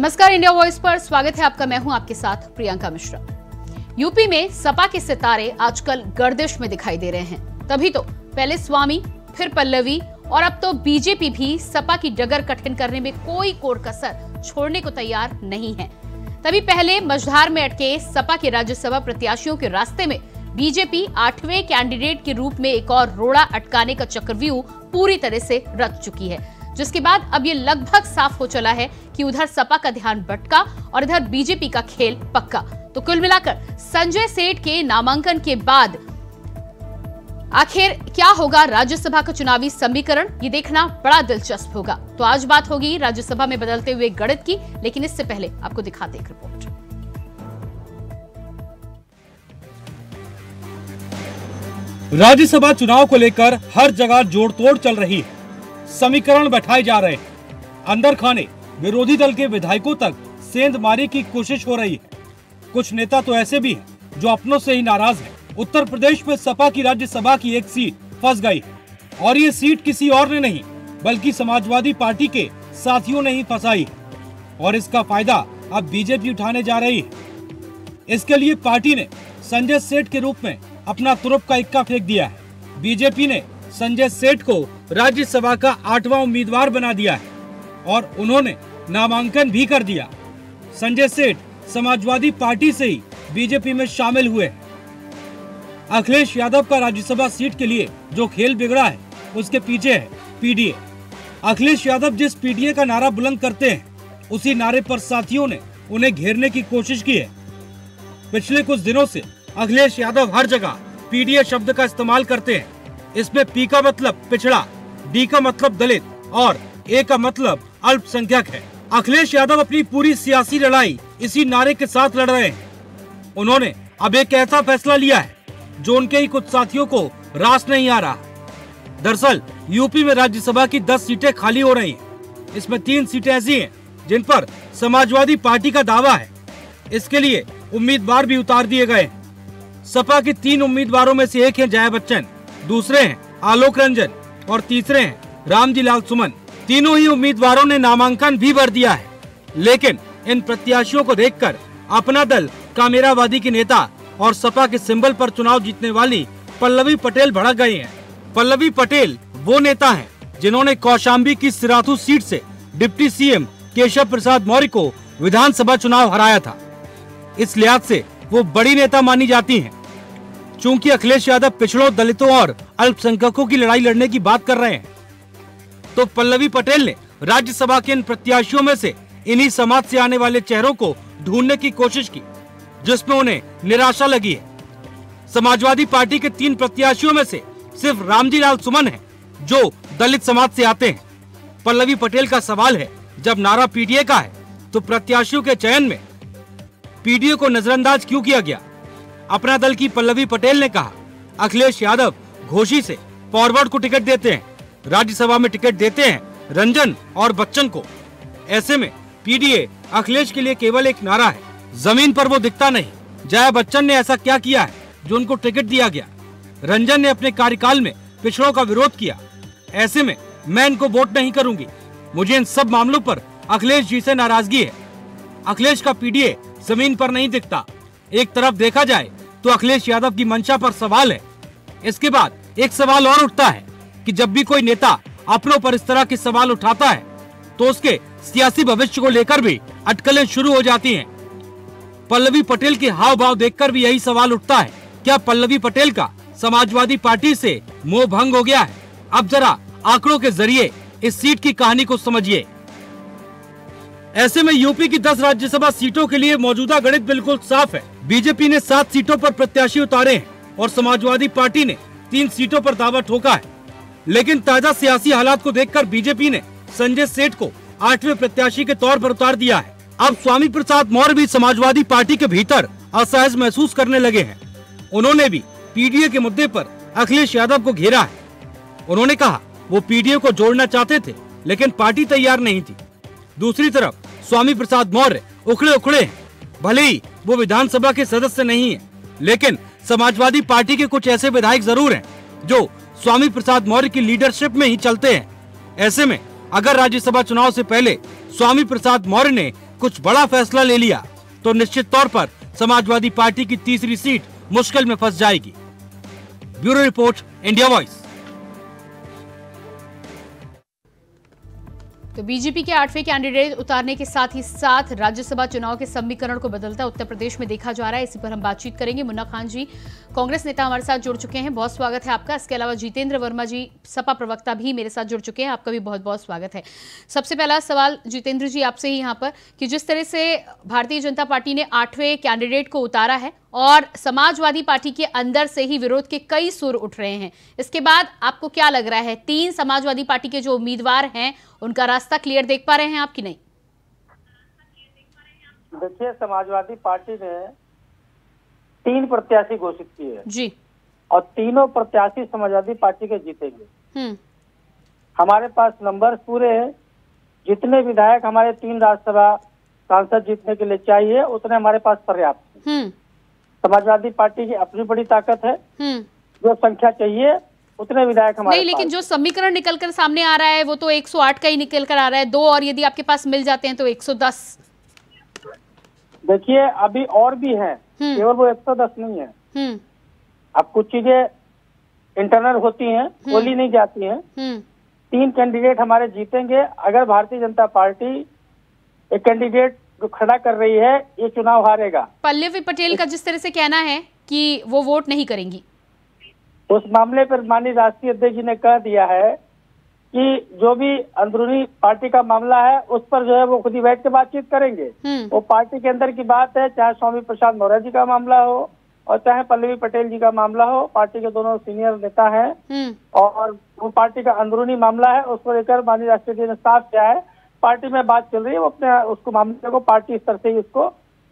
नमस्कार, India voice पर स्वागत है आपका। मैं हूं आपके साथ प्रियंका मिश्रा। यूपी में सपा के सितारे आजकल गर्दिश में दिखाई दे रहे हैं। तभी तो पहले स्वामी, फिर पल्लवी और अब तो बीजेपी भी सपा की डगर कठिन करने में कोई कोर कसर छोड़ने को तैयार नहीं है। तभी पहले मझधार में अटके सपा के राज्यसभा प्रत्याशियों के रास्ते में बीजेपी 8वें कैंडिडेट के रूप में एक और रोड़ा अटकाने का चक्रव्यूह पूरी तरह से रच चुकी है, जिसके बाद अब ये लगभग साफ हो चला है कि उधर सपा का ध्यान भटका और इधर बीजेपी का खेल पक्का। तो कुल मिलाकर संजय सेठ के नामांकन के बाद आखिर क्या होगा राज्यसभा का चुनावी समीकरण, ये देखना बड़ा दिलचस्प होगा। तो आज बात होगी राज्यसभा में बदलते हुए गणित की, लेकिन इससे पहले आपको दिखाते एक रिपोर्ट। राज्यसभा चुनाव को लेकर हर जगह जोड़-तोड़ चल रही है। समीकरण बैठाए जा रहे हैं। अंदर खाने विरोधी दल के विधायकों तक सेंधमारी की कोशिश हो रही है। कुछ नेता तो ऐसे भी हैं जो अपनों से ही नाराज हैं। उत्तर प्रदेश में सपा की राज्यसभा की एक सीट फंस गई है और ये सीट किसी और ने नहीं बल्कि समाजवादी पार्टी के साथियों ने ही फंसाई है और इसका फायदा अब बीजेपी उठाने जा रही है। इसके लिए पार्टी ने संजय सेठ के रूप में अपना तुरुप का इक्का फेंक दिया है। बीजेपी ने संजय सेठ को राज्यसभा का 8वां उम्मीदवार बना दिया है और उन्होंने नामांकन भी कर दिया। संजय सेठ समाजवादी पार्टी से ही बीजेपी में शामिल हुए हैं। अखिलेश यादव का राज्यसभा सीट के लिए जो खेल बिगड़ा है उसके पीछे है पीडीए। अखिलेश यादव जिस पीडीए का नारा बुलंद करते हैं उसी नारे पर साथियों ने उन्हें घेरने की कोशिश की है। पिछले कुछ दिनों से अखिलेश यादव हर जगह पीडीए शब्द का इस्तेमाल करते हैं। इसमें पी का मतलब पिछड़ा, डी का मतलब दलित और ए का मतलब अल्पसंख्यक है। अखिलेश यादव अपनी पूरी सियासी लड़ाई इसी नारे के साथ लड़ रहे हैं। उन्होंने अब एक ऐसा फैसला लिया है जो उनके ही कुछ साथियों को रास नहीं आ रहा। दरअसल यूपी में राज्यसभा की 10 सीटें खाली हो रही हैं। इसमें 3 सीटें ऐसी हैं जिन पर समाजवादी पार्टी का दावा है। इसके लिए उम्मीदवार भी उतार दिए गए हैं। सपा के 3 उम्मीदवारों में से एक है जया बच्चन, दूसरे हैं आलोक रंजन और तीसरे हैं रामजी लाल सुमन। तीनों ही उम्मीदवारों ने नामांकन भी भर दिया है, लेकिन इन प्रत्याशियों को देखकर अपना दल कामेरावादी के नेता और सपा के सिंबल पर चुनाव जीतने वाली पल्लवी पटेल भड़क गए हैं। पल्लवी पटेल वो नेता हैं जिन्होंने कौशाम्बी की सिराथू सीट से डिप्टी सीएम केशव प्रसाद मौर्य को विधानसभा चुनाव हराया था। इस लिहाज से वो बड़ी नेता मानी जाती हैं। चूंकि अखिलेश यादव पिछड़ों, दलितों और अल्पसंख्यकों की लड़ाई लड़ने की बात कर रहे हैं, तो पल्लवी पटेल ने राज्यसभा के इन प्रत्याशियों में से इन्हीं समाज से आने वाले चेहरों को ढूंढने की कोशिश की, जिसमें उन्हें निराशा लगी है। समाजवादी पार्टी के 3 प्रत्याशियों में से सिर्फ रामजी लाल सुमन है जो दलित समाज से आते हैं। पल्लवी पटेल का सवाल है, जब नारा पीडीए का है तो प्रत्याशियों के चयन में पीडीए को नजरअंदाज क्यों किया गया? अपना दल की पल्लवी पटेल ने कहा, अखिलेश यादव घोषी से फॉरवर्ड को टिकट देते हैं, राज्यसभा में टिकट देते हैं रंजन और बच्चन को। ऐसे में पीडीए अखिलेश के लिए केवल एक नारा है, जमीन पर वो दिखता नहीं। जया बच्चन ने ऐसा क्या किया है जो उनको टिकट दिया गया? रंजन ने अपने कार्यकाल में पिछड़ों का विरोध किया। ऐसे में मैं इनको वोट नहीं करूंगी। मुझे इन सब मामलों पर अखिलेश जी से नाराजगी है। अखिलेश का पीडीए जमीन पर नहीं दिखता। एक तरफ देखा जाए तो अखिलेश यादव की मंशा पर सवाल है। इसके बाद एक सवाल और उठता है कि जब भी कोई नेता अपनों पर इस तरह के सवाल उठाता है तो उसके सियासी भविष्य को लेकर भी अटकलें शुरू हो जाती हैं। पल्लवी पटेल के हाव भाव देखकर भी यही सवाल उठता है, क्या पल्लवी पटेल का समाजवादी पार्टी से मोह भंग हो गया है? अब जरा आंकड़ों के जरिए इस सीट की कहानी को समझिए। ऐसे में यूपी की 10 राज्यसभा सीटों के लिए मौजूदा गणित बिल्कुल साफ है। बीजेपी ने 7 सीटों पर प्रत्याशी उतारे हैं और समाजवादी पार्टी ने 3 सीटों पर दावा ठोका है। लेकिन ताजा सियासी हालात को देखकर बीजेपी ने संजय सेठ को 8वें प्रत्याशी के तौर पर उतार दिया है। अब स्वामी प्रसाद मौर्य भी समाजवादी पार्टी के भीतर असहज महसूस करने लगे हैं। उन्होंने भी पीडीए के मुद्दे पर अखिलेश यादव को घेरा है। उन्होंने कहा वो पीडीए को जोड़ना चाहते थे लेकिन पार्टी तैयार नहीं थी। दूसरी तरफ स्वामी प्रसाद मौर्य उखड़े उखड़े हैं। भले ही वो विधानसभा के सदस्य नहीं है, लेकिन समाजवादी पार्टी के कुछ ऐसे विधायक जरूर हैं जो स्वामी प्रसाद मौर्य की लीडरशिप में ही चलते हैं। ऐसे में अगर राज्यसभा चुनाव से पहले स्वामी प्रसाद मौर्य ने कुछ बड़ा फैसला ले लिया तो निश्चित तौर पर समाजवादी पार्टी की तीसरी सीट मुश्किल में फंस जाएगी। Bureau report, India Voice. तो बीजेपी के 8वें कैंडिडेट उतारने के साथ ही साथ राज्यसभा चुनाव के समीकरण को बदलता उत्तर प्रदेश में देखा जा रहा है। इसी पर हम बातचीत करेंगे। मुन्ना खान जी, कांग्रेस नेता हमारे साथ जुड़ चुके हैं, बहुत स्वागत है आपका। इसके अलावा जितेंद्र वर्मा जी, सपा प्रवक्ता, भी मेरे साथ जुड़ चुके हैं, आपका भी बहुत बहुत स्वागत है। सबसे पहला सवाल जितेंद्र जी आपसे ही यहाँ पर कि जिस तरह से भारतीय जनता पार्टी ने 8वें कैंडिडेट को उतारा है और समाजवादी पार्टी के अंदर से ही विरोध के कई सुर उठ रहे हैं, इसके बाद आपको क्या लग रहा है, 3 समाजवादी पार्टी के जो उम्मीदवार हैं उनका रास्ता क्लियर देख पा रहे हैं आप कि नहीं? देखिए, समाजवादी पार्टी ने 3 प्रत्याशी घोषित किए हैं जी, और तीनों प्रत्याशी समाजवादी पार्टी के जीतेंगे। हमारे पास नंबर पूरे हैं, जितने विधायक हमारे 3 राज्यसभा सांसद जीतने के लिए चाहिए उतने हमारे पास पर्याप्त हैं। समाजवादी पार्टी की अपनी बड़ी ताकत है, जो संख्या चाहिए उतने विधायक हमारे नहीं, लेकिन जो समीकरण निकल कर सामने आ रहा है वो तो 108 का ही निकल कर आ रहा है, 2 और यदि आपके पास मिल जाते हैं तो 110। देखिए, अभी और भी हैं, केवल वो 110 नहीं है। अब कुछ चीजें इंटरनल होती हैं, बोली नहीं जाती हैं। 3 कैंडिडेट हमारे जीतेंगे। अगर भारतीय जनता पार्टी एक कैंडिडेट जो खड़ा कर रही है, ये चुनाव हारेगा। पल्लवी पटेल का जिस तरह से कहना है कि वो वोट नहीं करेंगी, उस मामले पर माननीय राष्ट्रीय अध्यक्ष जी ने कह दिया है कि जो भी अंदरूनी पार्टी का मामला है उस पर जो है वो खुद ही बैठ के बातचीत करेंगे। वो पार्टी के अंदर की बात है, चाहे स्वामी प्रसाद मौर्य जी का मामला हो और चाहे पल्लवी पटेल जी का मामला हो। पार्टी के दोनों सीनियर नेता हैं और वो पार्टी का अंदरूनी मामला है, उसको लेकर माननीय राष्ट्रीय अध्यक्ष ने साफ किया है पार्टी में बात चल रही है, वो अपने उसको मामले को पार्टी स्तर से ही उसको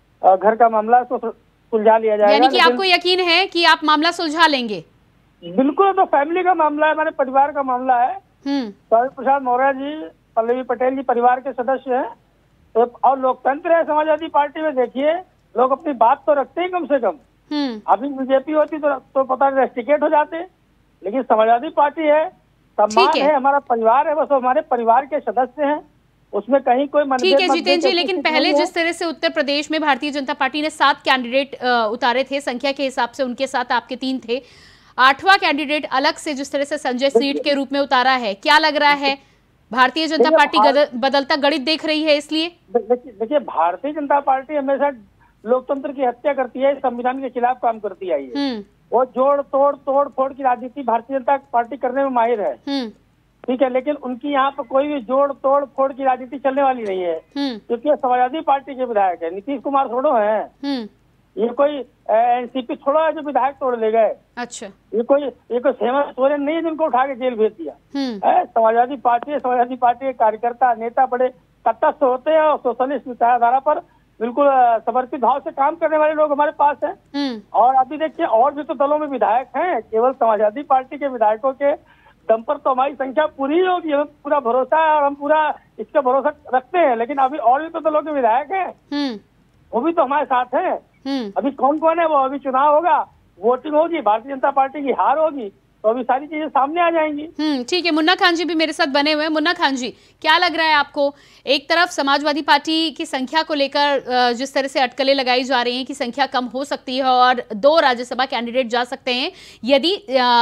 घर का मामला उसको सुलझा लिया जाएगा। यानी कि आपको यकीन है कि आप मामला सुलझा लेंगे? बिल्कुल, तो फैमिली का मामला है, हमारे परिवार का मामला है। स्वामी प्रसाद मौर्य जी, पल्लवी पटेल जी परिवार के सदस्य हैं, तो और लोकतंत्र है समाजवादी पार्टी में। देखिए, लोग अपनी बात तो रखते हैं कम से कम। अभी बीजेपी होती तो पता नहीं टिकट हो जाते, लेकिन समाजवादी पार्टी है, सम्मान है, हमारा परिवार है, बस हमारे परिवार के सदस्य हैं, उसमें कहीं कोई ठीक है जितेंद्र जी। लेकिन पहले जिस तरह से उत्तर प्रदेश में भारतीय जनता पार्टी ने 7 कैंडिडेट उतारे थे, संख्या के हिसाब से उनके साथ आपके 3 थे, 8वां कैंडिडेट अलग से जिस तरह से संजय सीट के रूप में उतारा है, क्या लग रहा है भारतीय जनता पार्टी बदलता गणित देख रही है? इसलिए देखिए, भारतीय जनता पार्टी हमेशा लोकतंत्र की हत्या करती है, संविधान के खिलाफ काम करती आई है। वो जोड़ तोड़ फोड़ की राजनीति भारतीय जनता पार्टी करने में माहिर है, ठीक है, लेकिन उनकी यहाँ पर कोई भी जोड़ तोड़ फोड़ की राजनीति चलने वाली नहीं है, क्योंकि समाजवादी पार्टी के विधायक है। नीतीश कुमार थोड़ो हैं, ये कोई एनसीपी थोड़ा है जो विधायक तोड़ ले गए। अच्छा, ये कोई हेमंत सोरेन नहीं है जिनको उठा के जेल भेज दिया है। समाजवादी पार्टी के कार्यकर्ता नेता बड़े तटस्थ होते हैं और सोशलिस्ट विचारधारा पर बिल्कुल समर्पित भाव से काम करने वाले लोग हमारे पास हैं। और अभी देखिए, और भी तो दलों में विधायक हैं, केवल समाजवादी पार्टी के विधायकों के दम पर तो हमारी संख्या पूरी होगी, हमें पूरा भरोसा है और हम पूरा इसका भरोसा रखते हैं। लेकिन अभी और भी तो दलों के विधायक हैं, वो भी तो हमारे साथ हैं। अभी कौन है वो, अभी चुनाव होगा, वोटिंग होगी, भारतीय जनता पार्टी की हार होगी, तो अभी सारी चीजें सामने आ जाएंगी। ठीक है, मुन्ना खान जी भी मेरे साथ बने हुए हैं। मुन्ना खान जी, क्या लग रहा है आपको, एक तरफ समाजवादी पार्टी की संख्या को लेकर जिस तरह से अटकलें लगाई जा रही हैं कि संख्या कम हो सकती है और 2 राज्यसभा कैंडिडेट जा सकते हैं यदि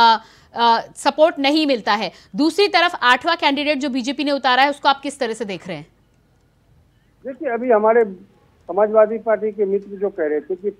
सपोर्ट नहीं मिलता है, दूसरी तरफ 8वां कैंडिडेट जो बीजेपी ने उतारा है उसको आप किस तरह से देख रहे हैं? देखिए, अभी हमारे समाजवादी पार्टी के मित्र जो कह रहे थे कि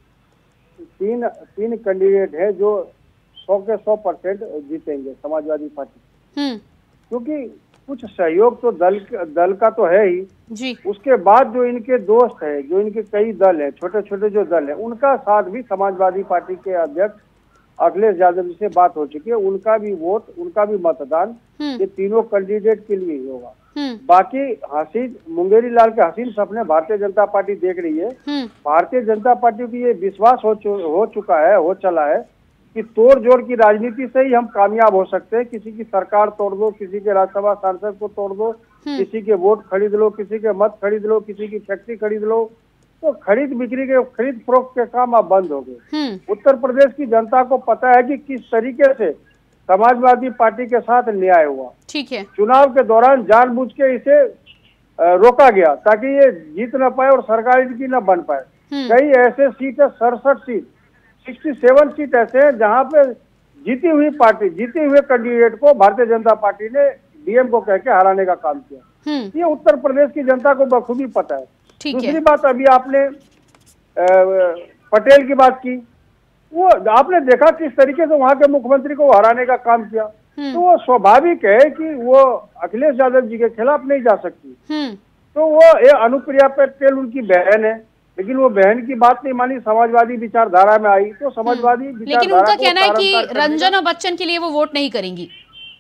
तीन कैंडिडेट है जो 100 के 100% जीतेंगे समाजवादी पार्टी, क्योंकि कुछ सहयोग तो दल का तो है ही जी। उसके बाद जो इनके दोस्त है, जो इनके कई दल है, छोटे छोटे जो दल है, उनका साथ भी समाजवादी पार्टी के अध्यक्ष अखिलेश यादव जी से बात हो चुकी है। उनका भी वोट, उनका भी मतदान ये तीनों कैंडिडेट के लिए ही होगा। बाकी हसीन मुंगेरी लाल के हसीन सपने भारतीय जनता पार्टी देख रही है। भारतीय जनता पार्टी की ये विश्वास हो चुका है, हो चला है कि तोड़ जोड़ की राजनीति से ही हम कामयाब हो सकते हैं। किसी की सरकार तोड़ दो, किसी के राज्यसभा सांसद को तोड़ दो, किसी के वोट खरीद लो, किसी के मत खरीद लो, किसी की फैक्ट्री खरीद लो, तो खरीद बिक्री के खरीद फरोख्त के काम अब बंद हो गए। उत्तर प्रदेश की जनता को पता है कि किस तरीके से समाजवादी पार्टी के साथ न्याय हुआ। ठीक है, चुनाव के दौरान जानबूझ के इसे रोका गया ताकि ये जीत न पाए और सरकार इनकी न बन पाए। कई ऐसे सीट है, 67 सीट, 67 सीट ऐसे हैं जहां पे जीती हुई कैंडिडेट को भारतीय जनता पार्टी ने डीएम को कह के हराने का काम किया। ये उत्तर प्रदेश की जनता को बखूबी पता है। दूसरी बात, अभी आपने पटेल की बात की, वो आपने देखा किस तरीके से वहां के मुख्यमंत्री को हराने का काम किया। तो वो स्वाभाविक है कि वो अखिलेश यादव जी के खिलाफ नहीं जा सकती। तो वो अनुप्रिया पटेल उनकी बहन है, लेकिन वो बहन की बात नहीं मानी, समाजवादी विचारधारा में आई तो समाजवादी विचारधारा। लेकिन उनका कहना है कि रंजन और बच्चन के लिए वो वोट नहीं करेंगी।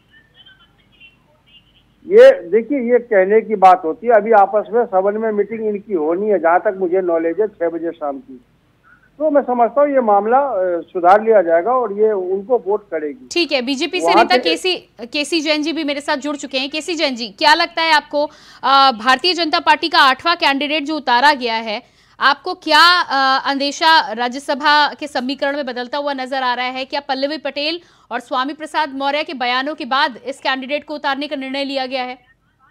ये देखिए, ये कहने की बात होती है। अभी आपस में सदन में मीटिंग इनकी होनी है, जहां तक मुझे नॉलेज है 6 बजे शाम की। तो मैं समझता हूँ ये मामला सुधार लिया जाएगा और ये उनको वोट करेगी। ठीक है, बीजेपी से नेता केसी जैन जी भी मेरे साथ जुड़ चुके हैं। केसी जैन जी, क्या लगता है आपको, भारतीय जनता पार्टी का 8वां कैंडिडेट जो उतारा गया है, आपको क्या अंदेशा राज्यसभा के समीकरण में बदलता हुआ नजर आ रहा है? क्या पल्लवी पटेल और स्वामी प्रसाद मौर्य के बयानों के बाद इस कैंडिडेट को उतारने का निर्णय लिया गया है?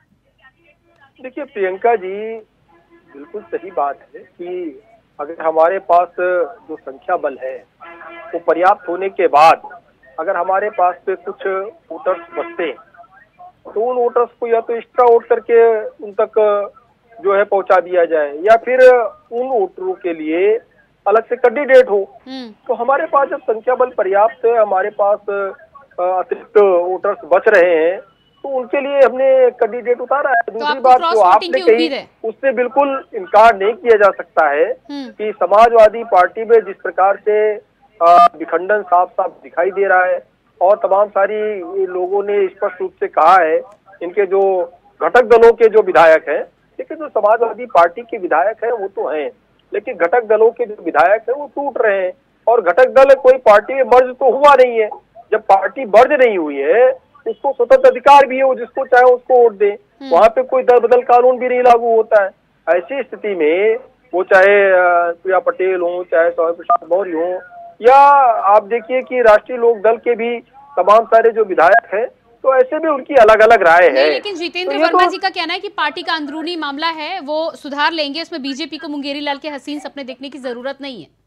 देखिए प्रियंका जी, बिल्कुल सही बात है कि अगर हमारे पास जो संख्या बल है वो पर्याप्त होने के बाद अगर हमारे पास पे कुछ वोटर्स बचते तो उन वोटर्स को या तो एक्स्ट्रा वोट करके उन तक जो है पहुंचा दिया जाए, या फिर उन वोटरों के लिए अलग से कैंडिडेट हो। तो हमारे पास जब संख्या बल पर्याप्त है, हमारे पास अतिरिक्त वोटर्स बच रहे हैं, तो उनके लिए हमने कैंडिडेट उतारा है। दूसरी बात जो आपने कही उससे बिल्कुल इनकार नहीं किया जा सकता है कि समाजवादी पार्टी में जिस प्रकार से विखंडन साफ साफ दिखाई दे रहा है और तमाम सारी लोगों ने स्पष्ट रूप से कहा है, इनके जो घटक दलों के जो विधायक हैं, लेकिन जो समाजवादी पार्टी के विधायक हैं वो तो हैं, लेकिन घटक दलों के जो विधायक हैं वो टूट रहे हैं। और घटक दल कोई पार्टी में मर्ज तो हुआ नहीं है। जब पार्टी मर्ज नहीं हुई है उसको स्वतंत्र अधिकार भी है, वो जिसको चाहे उसको वोट दे, वहां पे कोई दल बदल कानून भी नहीं लागू होता है। ऐसी स्थिति में वो चाहे प्रिया पटेल हो, चाहे स्वामी प्रसाद मौर्य हो, या आप देखिए कि राष्ट्रीय लोक दल के भी तमाम सारे जो विधायक हैं, तो ऐसे भी उनकी अलग अलग राय है। लेकिन जितेंद्र वर्मा जी का कहना है कि पार्टी का अंदरूनी मामला है, वो सुधार लेंगे, उसमें बीजेपी को मुंगेरी लाल के हसीन सपने देखने की जरूरत नहीं है।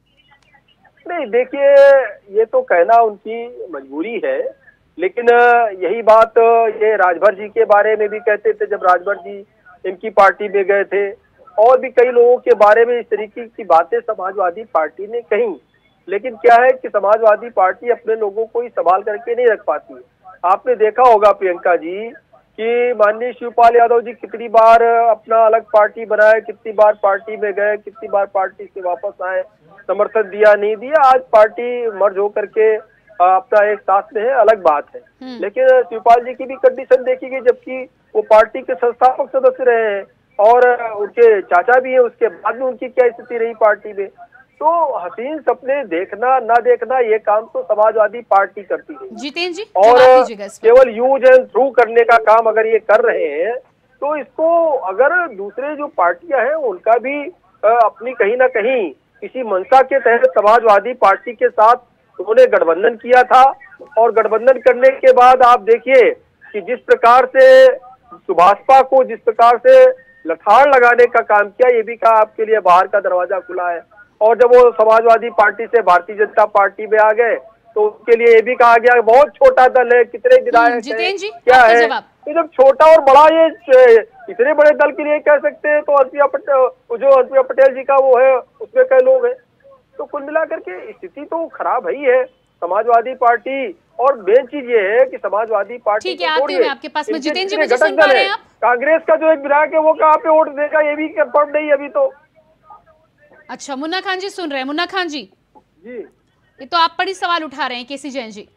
नहीं, देखिए ये तो कहना उनकी मजबूरी है, लेकिन यही बात ये राजभर जी के बारे में भी कहते थे जब राजभर जी इनकी पार्टी में गए थे, और भी कई लोगों के बारे में इस तरीके की बातें समाजवादी पार्टी ने कही। लेकिन क्या है कि समाजवादी पार्टी अपने लोगों को ही संभाल करके नहीं रख पाती है। आपने देखा होगा प्रियंका जी कि माननीय शिवपाल यादव जी कितनी बार अपना अलग पार्टी बनाए, कितनी बार पार्टी में गए, कितनी बार पार्टी से वापस आए, समर्थन दिया नहीं दिया, आज पार्टी मर्ज होकर के अपना एक साथ में है, अलग बात है। लेकिन शिवपाल जी की भी कंडीशन देखी गई, जबकि वो पार्टी के संस्थापक सदस्य रहे हैं और उनके चाचा भी है, उसके बाद में उनकी क्या स्थिति रही पार्टी में। तो हसीन सपने देखना ना देखना ये काम तो समाजवादी पार्टी करती है जितेंद्र जी, और केवल यूज एंड थ्रू करने का काम अगर ये कर रहे हैं, तो इसको अगर दूसरे जो पार्टियां हैं उनका भी अपनी कहीं ना कहीं किसी मंशा के तहत समाजवादी पार्टी के साथ उन्होंने गठबंधन किया था, और गठबंधन करने के बाद आप देखिए कि जिस प्रकार से सुभाषपा को जिस प्रकार से लठाड़ लगाने का काम किया, ये भी कहा आपके लिए बाहर का दरवाजा खुला है। और जब वो समाजवादी पार्टी से भारतीय जनता पार्टी में आ गए तो उसके लिए ये भी कहा गया बहुत छोटा दल है, कितने विधायक हैं, क्या है। तो जब छोटा और बड़ा ये इतने बड़े दल के लिए कह सकते हैं, तो अनुप्रिया पटेल जी का वो है उसमें कई लोग हैं। तो कुल मिलाकर के स्थिति तो खराब ही है समाजवादी पार्टी। और मेन चीज ये है कि समाजवादी पार्टी आपके पास में जितेंद्र जी मुझे सुन पा रहे हैं आप? कांग्रेस का जो एक विधायक है वो कहाँ पे वोट देगा ये भी कंफर्म नहीं है अभी तो। अच्छा, मुन्ना खान जी सुन रहे हैं। मुन्ना खान जी, ये तो आप पर ही सवाल उठा रहे हैं केसी जैन जी।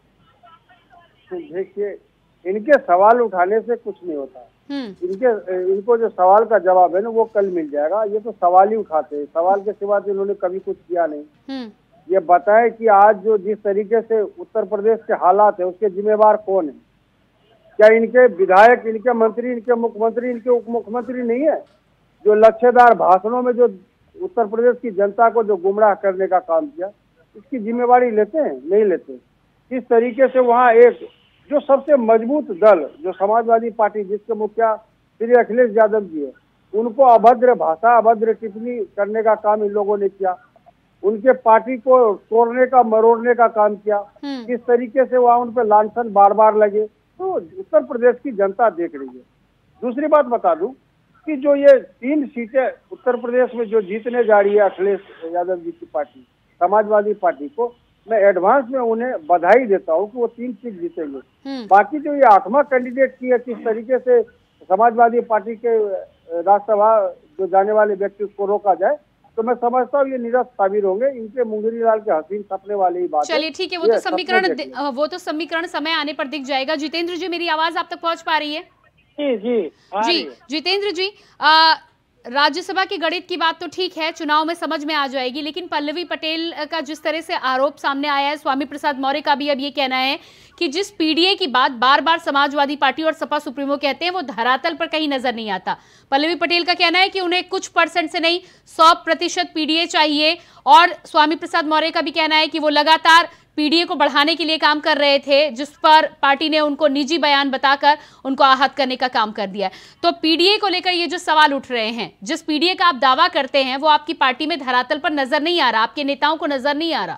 देखिए, इनके सवाल उठाने से कुछ नहीं होता। इनको जो सवाल का जवाब है ना वो कल मिल जाएगा। ये तो सवाल ही उठाते हैं, सवाल के सिवा इन्होंने कभी कुछ किया नहीं। ये बताए कि आज जो जिस तरीके से उत्तर प्रदेश के हालात है उसके जिम्मेवार कौन है? क्या इनके विधायक, इनके मंत्री, इनके मुख्यमंत्री, इनके उप मुख्यमंत्री नहीं है? जो लक्ष्यदार भाषणों में जो उत्तर प्रदेश की जनता को जो गुमराह करने का काम किया, इसकी जिम्मेवारी लेते हैं? नहीं लेते। किस तरीके से वहाँ एक जो सबसे मजबूत दल जो समाजवादी पार्टी जिसके मुखिया श्री अखिलेश यादव जी है, उनको अभद्र भाषा, अभद्र टिप्पणी करने का काम इन लोगों ने किया, उनके पार्टी को तोड़ने का, मरोड़ने का काम किया। किस तरीके से वहाँ उन पर लांछन बार बार लगे, तो उत्तर प्रदेश की जनता देख रही है। दूसरी बात बता दूं कि जो ये 3 सीटें उत्तर प्रदेश में जो जीतने जा रही है अखिलेश यादव जी की पार्टी, समाजवादी पार्टी को, मैं एडवांस में उन्हें बधाई देता हूं कि वो 3 सीट जीतेंगे। बाकी जो ये 8वां कैंडिडेट की है, किस तरीके से समाजवादी पार्टी के राज्यसभा जो जाने वाले व्यक्ति को रोका जाए, तो मैं समझता हूँ ये निरस्त साबित होंगे। इनके मुंगेरी लाल के हसीन सपने वाली ही बात। चलिए ठीक है, वो तो समीकरण समय आने पर दिख जाएगा। जितेंद्र जी, मेरी आवाज आप तक पहुंच पा रही है? जी जितेंद्र जी, राज्यसभा की गणित की बात तो ठीक है, चुनाव में समझ में आ जाएगी, लेकिन पल्लवी पटेल का जिस तरह से आरोप सामने आया है, स्वामी प्रसाद मौर्य का भी अब ये कहना है कि जिस पीडीए की बात बार बार समाजवादी पार्टी और सपा सुप्रीमो कहते हैं वो धरातल पर कहीं नजर नहीं आता। पल्लवी पटेल का कहना है कि उन्हें कुछ परसेंट से नहीं 100% पीडीए चाहिए, और स्वामी प्रसाद मौर्य का भी कहना है कि वो लगातार पीडीए को बढ़ाने के लिए काम कर रहे थे, जिस पर पार्टी ने उनको निजी बयान बताकर उनको आहत करने का काम कर दिया। तो पीडीए को लेकर ये जो सवाल उठ रहे हैं, जिस पीडीए का आप दावा करते हैं वो आपकी पार्टी में धरातल पर नजर नहीं आ रहा, आपके नेताओं को नजर नहीं आ रहा।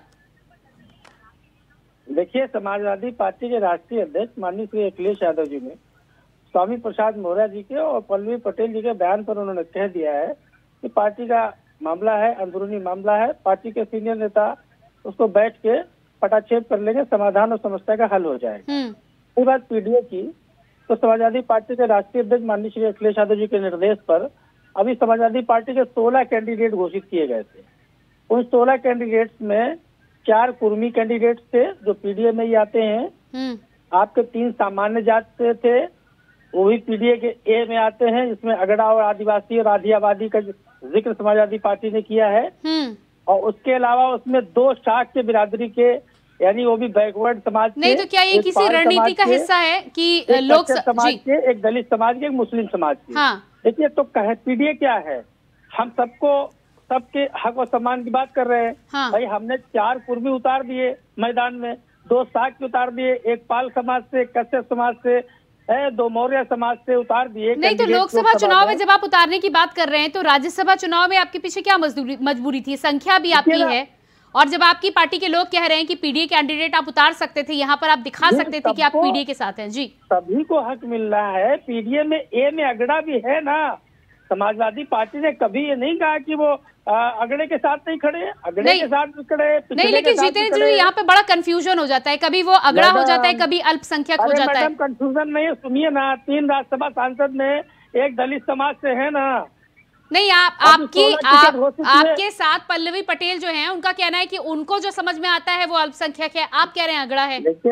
देखिए, समाजवादी पार्टी के राष्ट्रीय अध्यक्ष माननीय श्री अखिलेश यादव जी ने स्वामी प्रसाद मौर्य जी के और पल्लवी पटेल जी के बयान पर उन्होंने कह दिया है कि पार्टी का मामला है, अंदरूनी मामला है, पार्टी के सीनियर नेता उसको बैठ के पटाक्षेप कर लेंगे, समाधान और समस्या का हल हो जाएगा। उसके बाद पीडीए की, तो समाजवादी पार्टी के राष्ट्रीय अध्यक्ष माननीय श्री अखिलेश यादव जी के निर्देश पर अभी समाजवादी पार्टी के 16 कैंडिडेट घोषित किए गए थे। उन 16 कैंडिडेट्स में 4 कुर्मी कैंडिडेट थे जो पीडीए में ही आते हैं। आपके 3 सामान्य जात से थे, वो भी पीडीए के ए में आते हैं, जिसमें अगड़ा और आदिवासी और आधी आबादी का जिक्र समाजवादी पार्टी ने किया है। और उसके अलावा उसमें 2 शाक्य बिरादरी के, यानी वो भी बैकवर्ड समाज नहीं, तो क्या ये किसी रणनीति का हिस्सा है कि लोग समाज के, एक दलित समाज के, एक मुस्लिम समाज के? देखिए, तो पीडीए क्या है, हम सबके हक और सम्मान की बात कर रहे हैं। भाई, हमने 4 कुर्मी उतार दिए मैदान में, 2 शाक्य उतार दिए, एक पाल समाज से, एक कश्यप समाज से, 2 मौर्य समाज से उतार दिए। नहीं, तो लोकसभा चुनाव में जब आप उतारने की बात कर रहे हैं, तो राज्यसभा चुनाव में आपके पीछे क्या मजबूरी थी? संख्या भी आपकी है, और जब आपकी पार्टी के लोग कह रहे हैं कि पीडीए कैंडिडेट आप उतार सकते थे, यहाँ पर आप दिखा सकते थे कि आप पीडीए के साथ हैं। जी, सभी को हक मिल रहा है। पीडीए में ए में अगड़ा भी है ना। समाजवादी पार्टी ने कभी ये नहीं कहा कि वो अगड़े के साथ नहीं खड़े, अगड़े के साथ भी खड़े नहीं। लेकिन जितेंद्र जी, यहाँ पे बड़ा कंफ्यूजन हो जाता है, कभी वो अगड़ा हो जाता है, कभी अल्पसंख्यक हो जाता है। कंफ्यूजन नहीं है, सुनिए ना, 3 राज्यसभा सांसद में एक दलित समाज से है ना। नहीं, आपके साथ पल्लवी पटेल जो हैं, उनका कहना है कि उनको जो समझ में आता है वो अल्पसंख्यक है, आप कह रहे हैं अगड़ा है। देखिए,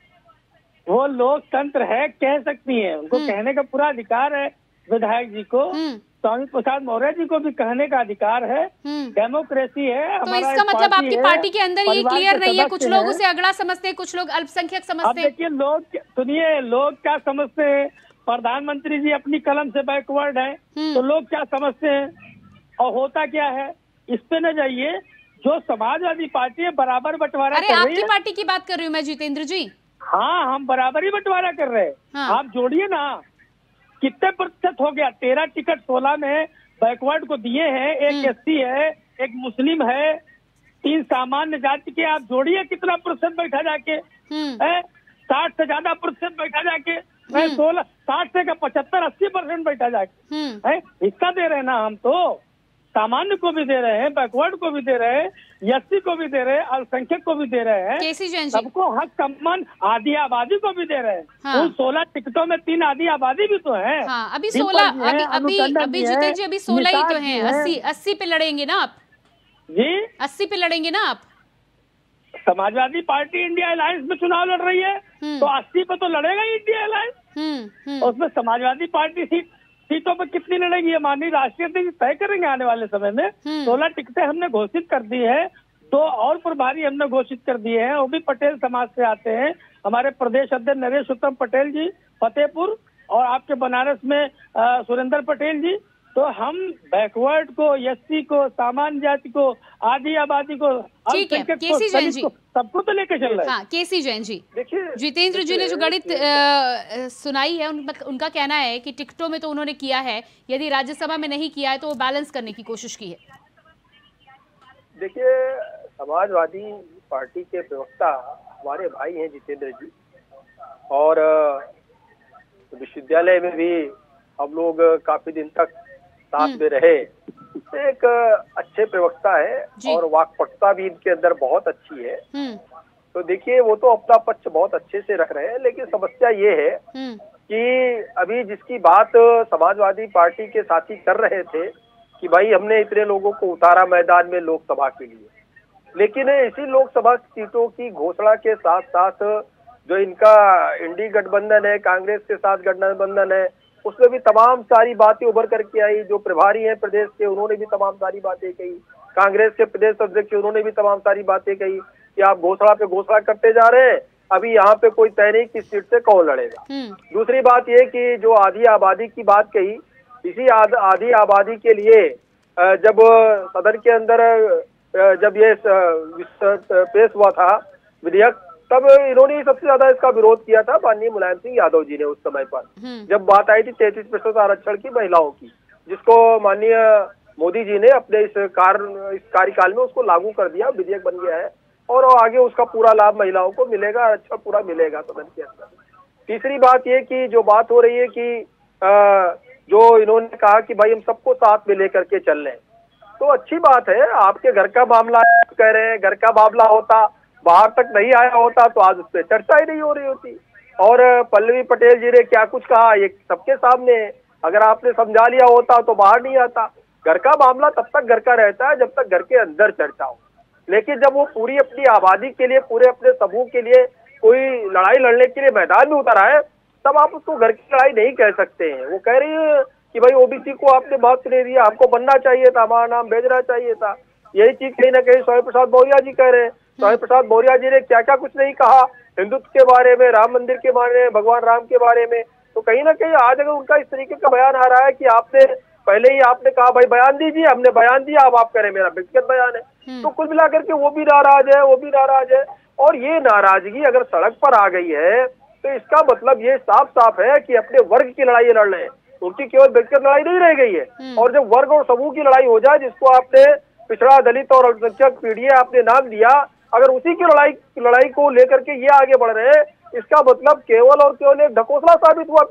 वो लोकतंत्र है, कह सकती हैं, उनको कहने का पूरा अधिकार है। विधायक जी को, स्वामी प्रसाद मौर्य जी को भी कहने का अधिकार है। डेमोक्रेसी है। तो इसका मतलब आपकी पार्टी के अंदर ये क्लियर नहीं है, कुछ लोग उसे अगड़ा समझते हैं, कुछ लोग अल्पसंख्यक समझते हैं। देखिए, सुनिए, लोग क्या समझते हैं, प्रधानमंत्री जी अपनी कलम से बैकवर्ड है, तो लोग क्या समझते हैं और होता क्या है, इस पे न जाइए। जो समाजवादी पार्टी है बराबर बंटवारा कर रही है। आपकी पार्टी की बात कर रही हूँ मैं, जितेंद्र जी। हाँ, हम बराबर ही बंटवारा कर रहे हैं। आप जोड़िए ना, कितने प्रतिशत हो गया? 13 टिकट 16 में बैकवर्ड को दिए हैं, एक एससी है, एक मुस्लिम है, 3 सामान्य जाति के। आप जोड़िए कितना प्रतिशत बैठा जाके, 60 से ज्यादा प्रतिशत बैठा जाके, 60 से 75-80% बैठा जाके हिस्सा दे रहे हैं ना। हम तो सामान्य को भी दे रहे हैं, बैकवर्ड को भी दे रहे हैं, एससी को भी दे रहे हैं, अल्पसंख्यक को भी दे रहे हैं, सबको हक सम्मान, आधी आबादी को भी दे रहे हैं। उन 16 टिकटों में 3 आधी आबादी भी तो है। अभी 16, अभी जितेंद्र जी, अभी 16 ही तो है। 80 पे लड़ेंगे ना आप जी? 80 पे लड़ेंगे ना आप? समाजवादी पार्टी इंडिया अलायंस में चुनाव लड़ रही है, तो 80 पे तो लड़ेगा ही इंडिया अलायंस। उसमें समाजवादी पार्टी सीटों पर कितनी लड़ेगी, ये माननीय राष्ट्रीय अध्यक्ष तय करेंगे आने वाले समय में। 16 टिकटें हमने घोषित कर दी है, 2 और प्रभारी हमने घोषित कर दिए हैं, वो भी पटेल समाज से आते हैं। हमारे प्रदेश अध्यक्ष नरेश उत्तम पटेल जी फतेहपुर, और आपके बनारस में सुरेंद्र पटेल जी। तो हम बैकवर्ड को, एससी को, सामान्य जाति को, आदि आबादी को, ठीक है, केसी जैन जी सबको तो लेके चल रहे हैं। हाँ, केसी जैन जी, देखिए जितेंद्र जी ने जो गणित सुनाई है, उनका कहना है कि टिकटों में तो उन्होंने किया है, यदि राज्यसभा में नहीं किया है तो वो बैलेंस करने की कोशिश की है। देखिए, समाजवादी पार्टी के प्रवक्ता हमारे भाई हैं जितेंद्र जी, और विश्वविद्यालय में भी हम लोग काफी दिन तक साथ में रहे। एक अच्छे प्रवक्ता है और वाक्पटुता भी इनके अंदर बहुत अच्छी है। तो देखिए, वो तो अपना पक्ष बहुत अच्छे से रख रहे हैं, लेकिन समस्या ये है कि अभी जिसकी बात समाजवादी पार्टी के साथी कर रहे थे कि भाई हमने इतने लोगों को उतारा मैदान में लोकसभा के लिए, लेकिन इसी लोकसभा सीटों की घोषणा के साथ साथ जो इनका इंडी गठबंधन है, कांग्रेस के साथ गठबंधन है, उसमें भी तमाम सारी बातें उभर करके आई। जो प्रभारी हैं प्रदेश के, उन्होंने भी तमाम सारी बातें कही। कांग्रेस के प्रदेश अध्यक्ष, उन्होंने भी तमाम सारी बातें कही कि आप घोषणा पे घोषणा करते जा रहे हैं, अभी यहाँ पे कोई तय नहीं किस सीट से कौन लड़ेगा। दूसरी बात ये कि जो आधी आबादी की बात कही, इसी आधी आबादी के लिए जब सदन के अंदर जब ये पेश हुआ था विधेयक, तब इन्होंने सबसे ज्यादा इसका विरोध किया था माननीय मुलायम सिंह यादव जी ने उस समय पर, जब बात आई थी 33% आरक्षण की महिलाओं की, जिसको माननीय मोदी जी ने अपने इस कार्यकाल में उसको लागू कर दिया, विधेयक बन गया है और आगे उसका पूरा लाभ महिलाओं को मिलेगा, आरक्षण पूरा मिलेगा सदन के अंदर। तीसरी बात ये कि जो बात हो रही है कि जो इन्होंने कहा कि भाई हम सबको साथ में लेकर के चल रहे हैं, तो अच्छी बात है। आपके घर का मामला कह रहे हैं, घर का मामला होता, बाहर तक नहीं आया होता तो आज उस पर चर्चा ही नहीं हो रही होती। और पल्लवी पटेल जी ने क्या कुछ कहा ये सबके सामने, अगर आपने समझा लिया होता तो बाहर नहीं आता। घर का मामला तब तक घर का रहता है जब तक घर के अंदर चर्चा हो, लेकिन जब वो पूरी अपनी आबादी के लिए, पूरे अपने समूह के लिए कोई लड़ाई लड़ने के लिए मैदान में उतर आए, तब आप उसको घर की लड़ाई नहीं कह सकते हैं। वो कह रही है कि भाई ओबीसी को आपने महत्व नहीं दिया, हमको बनना चाहिए था, हमारा नाम भेजना चाहिए था। यही चीज कहीं ना कहीं स्वामी प्रसाद मौर्य जी कह रहे हैं। स्वामी प्रसाद मौर्य जी ने क्या क्या कुछ नहीं कहा हिंदुत्व के बारे में, राम मंदिर के बारे में, भगवान राम के बारे में। तो कहीं ना कहीं आज अगर उनका इस तरीके का बयान आ रहा है कि आपने पहले ही आपने कहा भाई बयान दीजिए, हमने बयान दिया, अब आप कह रहे हैं मेरा व्यक्तिगत बयान है, तो कुल मिलाकर के वो भी नाराज है, वो भी नाराज है। और ये नाराजगी अगर सड़क पर आ गई है तो इसका मतलब ये साफ साफ है कि अपने वर्ग की लड़ाई लड़ रहे हैं, उनकी केवल व्यक्तिगत लड़ाई नहीं रह गई है। और जब वर्ग और समूह की लड़ाई हो जाए, जिसको आपने पिछड़ा, दलित और अल्पसंख्यक पीढ़ी आपने नाम दिया, अगर उसी की लड़ाई को लेकर के ये आगे बढ़ रहे हैं, इसका मतलब केवल और केवल एक ढकोसला साबित हुआ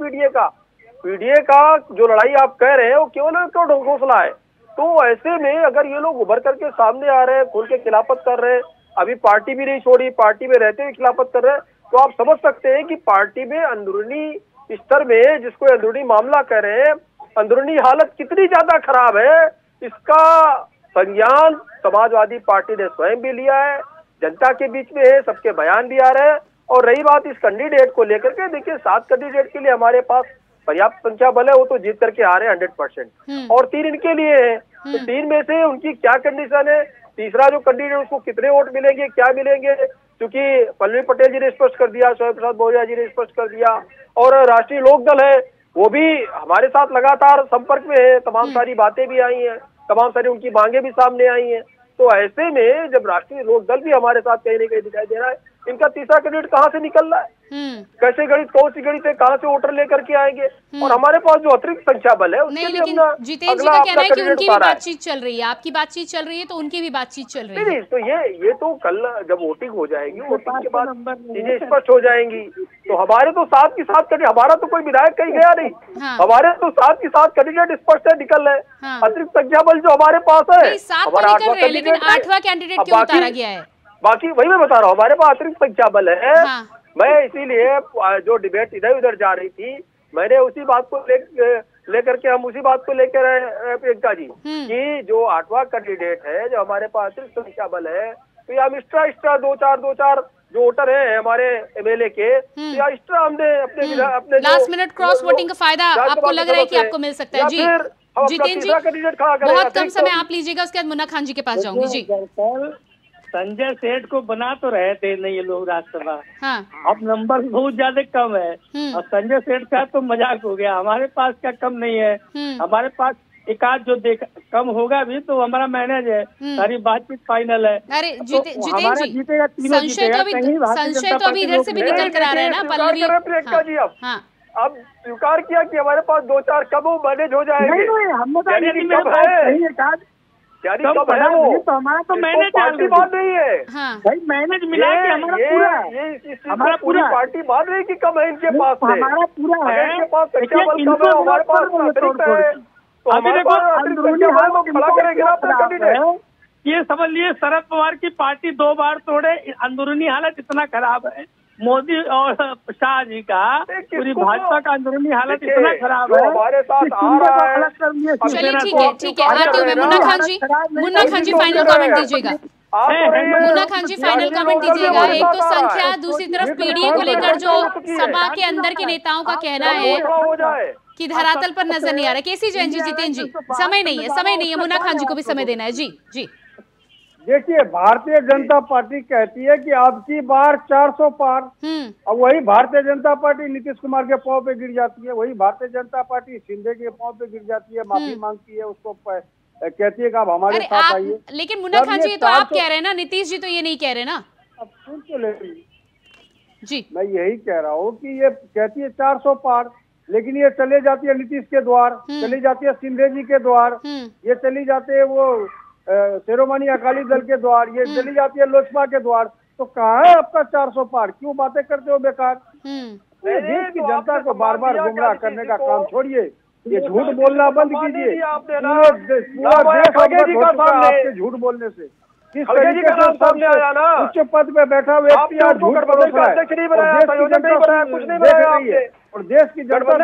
पीडीए का जो लड़ाई आप कह रहे हैं वो केवल एक ढकोसला है। तो ऐसे में अगर ये लोग उभर करके सामने आ रहे हैं, खुल के खिलाफत कर रहे हैं, अभी पार्टी भी नहीं छोड़ी, पार्टी में रहते हुए खिलाफत कर रहे हैं, तो आप समझ सकते हैं कि पार्टी में अंदरूनी स्तर में, जिसको अंदरूनी मामला कह रहे हैं, अंदरूनी हालत कितनी ज्यादा खराब है, इसका संज्ञान समाजवादी पार्टी ने स्वयं भी लिया है, जनता के बीच में है, सबके बयान भी आ रहे हैं। और रही बात इस कैंडिडेट को लेकर के, देखिए 7 कैंडिडेट के लिए हमारे पास पर्याप्त संख्या बल है, वो तो जीत करके आ रहे हैं 100%, और 3 इनके लिए है। तो 3 में से उनकी क्या कंडीशन है, तीसरा जो कैंडिडेट उसको कितने वोट मिलेंगे, क्या मिलेंगे, क्योंकि पल्लवी पटेल जी ने स्पष्ट कर दिया, स्वामी प्रसाद मौर्य जी ने स्पष्ट कर दिया, और राष्ट्रीय लोकदल है वो भी हमारे साथ लगातार संपर्क में है, तमाम सारी बातें भी आई हैं, तमाम सारी उनकी मांगे भी सामने आई हैं। तो ऐसे में जब राष्ट्रीय लोकदल भी हमारे साथ कहीं न कहीं दिखाई दे रहा है, इनका तीसरा कैंडिडेट कहाँ से निकल रहा है, कैसे गणित, कौन सी गणित है, कहाँ से वोटर लेकर के आएंगे। और हमारे पास जो अतिरिक्त संख्या बल है उसके लिए अपना जितेंद्र जी का कहना है कि उनकी भी बातचीत चल रही है, आपकी बातचीत चल रही है, तो उनकी भी बातचीत चल रही है। नहीं, तो ये तो कल जब वोटिंग हो जाएगी, वोटिंग के बाद चीजें स्पष्ट हो जाएंगी। तो हमारे तो 7 की 7 कैंडिडेट, हमारा तो कोई विधायक कहीं गया नहीं, हमारे तो 7 की 7 कैंडिडेट स्पष्ट है, निकल रहे। अतिरिक्त संख्या बल जो हमारे पास है, हमारा 8वां कैंडिडेट क्यों उतारा गया है, बाकी वही मैं बता रहा हूँ, हमारे पास अतिरिक्त संख्या बल है। मैं इसीलिए जो डिबेट इधर उधर जा रही थी, मैंने उसी बात को लेकर के, हम उसी बात को लेकर प्रियंका जी कि जो 8वां कैंडिडेट है, जो हमारे पास अतिरिक्त संख्या बल है, तो या एक्स्ट्रा 2-4 जो वोटर है हमारे एमएलए के, या एक्स्ट्रा हमने अपने लास्ट मिनट क्रॉस वोटिंग का फायदा आपको लग रहा है कि आपको मिल सकता है। जी जितेंद्र जी, बहुत कम समय आप लीजिएगा, उसके बाद मुन्ना खान जी के पास जाऊंगी। जी, संजय सेठ को बना तो रहे थे नहीं ये लोग राज्यसभा, अब नंबर बहुत ज्यादा कम है, और संजय सेठ का तो मजाक हो गया, हमारे पास क्या कम नहीं है, हमारे पास एक आध जो कम होगा भी तो हमारा मैनेज है, सारी बातचीत फाइनल है। अरे हमारा जीतेगा, तीनों जीतेगा। संशय तो अभी इधर से भी निकल कर आ रहा है ना पल्लवी। प्रियंका जी अब स्वीकार किया कि हमारे पास 2-4 कब मैनेज हो जाएंगे। नहीं हमने कब है वो, तो हमारा तो मैनेज पार्टी बात नहीं है भाई, मैनेज मिला के हमारा पूरा है, हमारा पूरी पार्टी बात रही कि कम है इनके पास, हमारा पूरा है। इनके पास संख्या बल कम है, हमारे पास अतिरिक्त है, तो हमारे पास अतिरिक्त संख्या बल खड़ा करेगा अपना कैंडिडेट। ये समझ लिए शरद पवार की पार्टी 2 बार तोड़े, अंदरूनी हालत इतना खराब है मोदी और शाह जी का, पूरी भाजपा का अंदरूनी हालत इतना खराब है, हमारे साथ आ रहा है। चलिए ठीक है आती हूँ मैं। मुन्ना खान जी फाइनल कमेंट दीजिएगा। मुन्ना खान जी फाइनल कमेंट दीजिएगा। एक तो संख्या, दूसरी तरफ पीडीए को लेकर जो सपा के अंदर के नेताओं का कहना है कि धरातल पर नजर नहीं आ रहा। केसी जैन जी, जितेंद्र जी, समय नहीं है, मुन्ना खान जी को भी समय देना है। जी देखिए, भारतीय जनता पार्टी कहती है कि अब की बार 400 पार। अब वही भारतीय जनता पार्टी नीतीश कुमार के पांव पे गिर जाती है, वही भारतीय जनता पार्टी शिंदे के पांव पे गिर जाती है, माफी मांगती है, उसको कहती है कि आप हमारे साथ आइए। लेकिन मुन्ना खान जी, ये तो आप कह रहे हैं ना, नीतीश जी तो ये नहीं कह रहे ना। अब सुन तो ले जी, मैं यही कह रहा हूँ कि ये कहती है 400 पार, लेकिन ये चले जाती है नीतीश के द्वार, चली जाती है शिंदे जी के द्वार, ये चली जाते हैं वो शिरोमणि अकाली दल के द्वार, ये चली जाती है लोजपा के द्वार। तो कहाँ है आपका 400 पार? क्यों बातें करते हो बेकार? देश की जनता को बार बार गुमराह करने का काम छोड़िए, ये झूठ बोलना बंद कीजिए। पूरा देश आपके झूठ बोलने से। किस तरीके से सामने आया ना, उच्च पद पे बैठा व्यक्ति आज झूठ बोल रहा है, और देश की जनता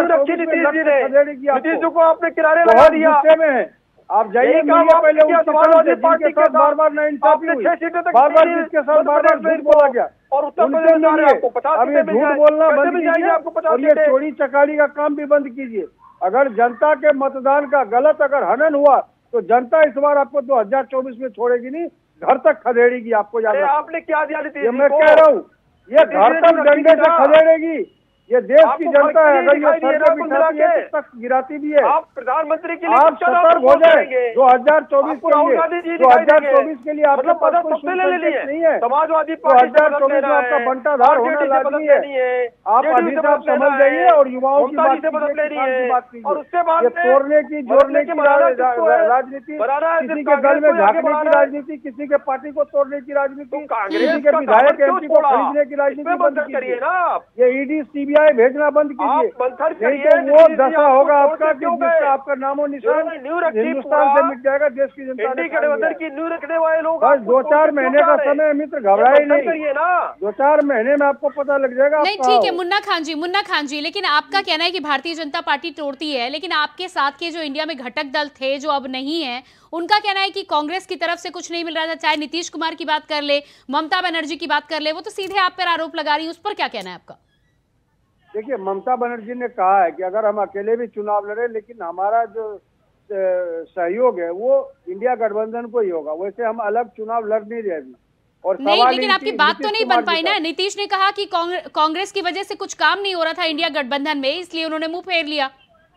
नीतीश जी को आपने किनारे लगा दिया में। आप जाइए पहले समाजवादी पार्टी के बार-बार नाइंसाफी हुई, बार-बार जिसके साथ बार-बार झूठ बोला गया, और उत्तर प्रदेश में आपको 50 अब ये झूठ बोलना बंद कीजिए, और ये चोरी चकारी का काम भी बंद कीजिए। अगर जनता के मतदान का गलत अगर हनन हुआ तो जनता इस बार आपको 2024 में छोड़ेगी नहीं, घर तक खदेड़ेगी। आपको याद है आपने क्या दिया? ये मैं कह रहा हूँ, ये घर तक डंडे से खदेड़ेगी। ये देश की जनता है, अगर ये सर पे बिठाती है तो तक गिराती भी है। आप प्रधानमंत्री के लिए आप सतर्क हो जाए 2024 के लिए। 2024 के लिए आपके पास कोई सुरक्षा नहीं है। समाजवादी 2024 में आपका बंटाधार होना लाजमी है। आप अभी से आप समझ जाइए, और युवाओं की बात कीजिए, और उसके बाद ये तोड़ने की जोड़ने की राजनीति, किसी के गल में झांकने की राजनीति, किसी के पार्टी को तोड़ने की राजनीति, किसी के विधायक एमपी को खरीदने की राजनीति बंद करिए ना। ये ईडी सीबीआई भेजना बंद कीजिए, नहीं तो वो दशा होगा आपका कि जिसका आपका नामो निशान हिंदुस्तान से मिट जाएगा। देश की जनता की न्यू रखने वाले लोग, बस 2-4 महीने का समय मित्र, घबराए नहीं, 2-4 महीने में आपको पता लग जाएगा। नहीं ठीक है मुन्ना खान जी, लेकिन आपका कहना है कि भारतीय जनता पार्टी तोड़ती है, लेकिन आपके साथ के जो इंडिया में घटक दल थे जो अब नहीं है, उनका कहना है कि कांग्रेस की तरफ से कुछ नहीं मिल रहा था। चाहे नीतीश कुमार की बात कर ले, ममता बनर्जी की बात कर ले, वो तो सीधे आप पर आरोप लगा रही है। उस पर क्या कहना है आपका? देखिए, ममता बनर्जी ने कहा है कि अगर हम अकेले भी चुनाव लड़े, लेकिन हमारा जो सहयोग है वो इंडिया गठबंधन को ही होगा, वैसे हम अलग चुनाव लड़ नहीं रहे अभी। और नहीं, लेकिन आपकी बात तो नहीं बन पाई ना। नीतीश ने कहा कि कांग्रेस की वजह से कुछ काम नहीं हो रहा था इंडिया गठबंधन में, इसलिए उन्होंने मुंह फेर लिया।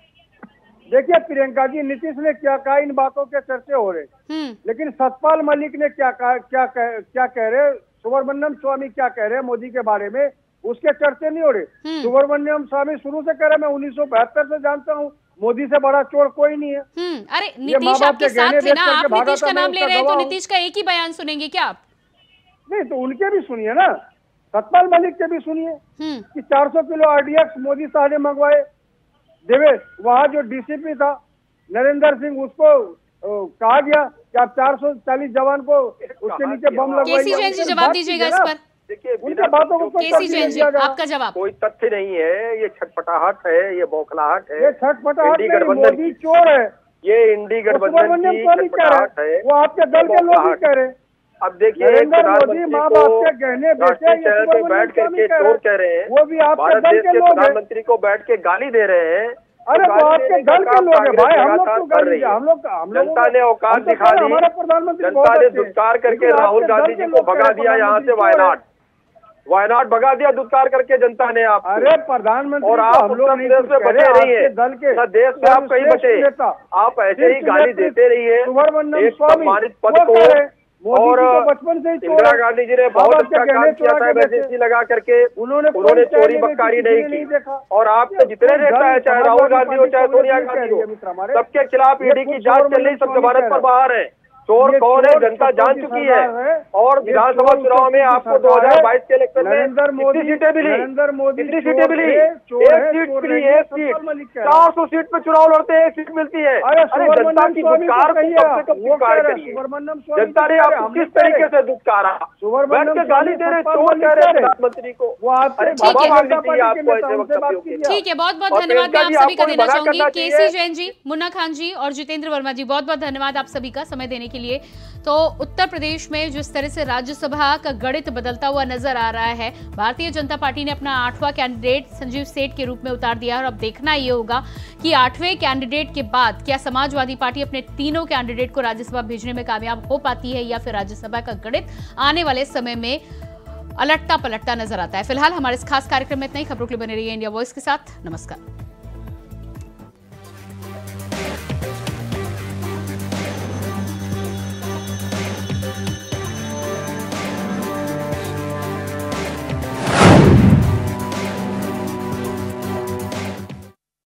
देखिए प्रियंका जी, नीतीश ने क्या कहा, इन बातों के चर्चे हो रहे, लेकिन सतपाल मलिक ने क्या कहा, क्या कह रहे, सुब्रमण्यम स्वामी क्या कह रहे मोदी के बारे में, उसके चर्चे नहीं हो रहे। सुब्रमण्यम स्वामी शुरू से कह रहे, मैं 1972 से जानता हूँ, मोदी से बड़ा चोर कोई नहीं है। अरे नीतीश आपके साथ थे ना, आप नीतीश का नाम ले रहे हैं तो नीतीश का एक ही बयान सुनेंगे क्या आप? नहीं तो उनके भी सुनिए ना, सतपाल मलिक के भी सुनिए कि 400 किलो RDX मोदी साहब ने मंगवाए। देवे वहाँ जो DCP था नरेंद्र सिंह, उसको कहा गया कि आप 440 जवान को उसके नीचे बम लगवाइए। केसी जैन जी जवाब दीजिएगा इस पर। देखिए, उनके बातों को केसी जैन जी आपका जवाब। कोई तथ्य नहीं है, ये छटपटाहट है, ये बौखलाहट है, ये छटपटाहट नहीं, मोदी चोर है, ये इंडी गठबंधन की छटपटाहट है, वो आपके दल के लोग ही कह रहे। अब देखिए, प्रधानमंत्री को राष्ट्रीय चैनल पे बैठ करके चोर कह रहे हैं, वो भी आपके भारत देश के प्रधानमंत्री को बैठ के गाली दे रहे हैं। अरे वो आपके दल के लोग हैं भाई, हम लोग जनता ने औकात दिखा दी, जनता ने दुत्कार करके राहुल गांधी जी को भगा दिया यहाँ से वायनाड। वायनाड भगा दिया दुत्कार करके जनता ने आप। अरे प्रधानमंत्री और आप उत्तर प्रदेश में बचे रहिए, न देश में आप कहीं बचे, आप ऐसे ही गाली देते रहिए। एक सम्मानित पद को, और इंदिरा गांधी जी ने बहुत अच्छा काम किया था एमरजेंसी लगा करके, उन्होंने चोरी बक्कारी नहीं की। और आपके जितने नेता है, चाहे राहुल गांधी हो चाहे सोनिया गांधी हो, सबके खिलाफ ईडी की जांच चल रही, सब जमानत पर बाहर है। चोर कौन है जनता जान चुकी है। और विधानसभा चुनाव में आपको 2022 के इलेक्शन में कितनी सीटें मिली, कितनी सीटें मिली? एक सीट मिली, एक सीट। 400 सीट पे चुनाव लड़ते हैं, एक सीट मिलती है। अरे जनता की दुत्कार को कम से कम स्वीकार करिए। जनता ने आपको किस तरीके से दुत्कारा, बैठ के गाली दे रहे, चोर कह रहे प्रधानमंत्री को। अरे बाबा मांगनी चाहिए आपको ऐसे वक्तव्यों की। ठीक है, बहुत बहुत धन्यवाद मैं आप सभी का देना चाहूंगी। केसी जैन जी, मुन्ना खान जी और जितेंद्र वर्मा जी, बहुत बहुत धन्यवाद आप सभी का समय देने के लिए। तो उत्तर प्रदेश में जिस तरह से राज्यसभा का गणित बदलता हुआ नजर आ रहा है, भारतीय जनता पार्टी ने अपना 8वां कैंडिडेट संजीव सेठ के रूप में उतार दिया है। और अब देखना ये होगा कि 8वें कैंडिडेट के बाद क्या समाजवादी पार्टी अपने तीनों कैंडिडेट को राज्यसभा भेजने में कामयाब हो पाती है, या फिर राज्यसभा का गणित आने वाले समय में अलटता पलटता नजर आता है। फिलहाल हमारे इस खास कार्यक्रम में इतना ही। खबरों के लिए बने रहिए इंडिया वॉइस के साथ। नमस्कार।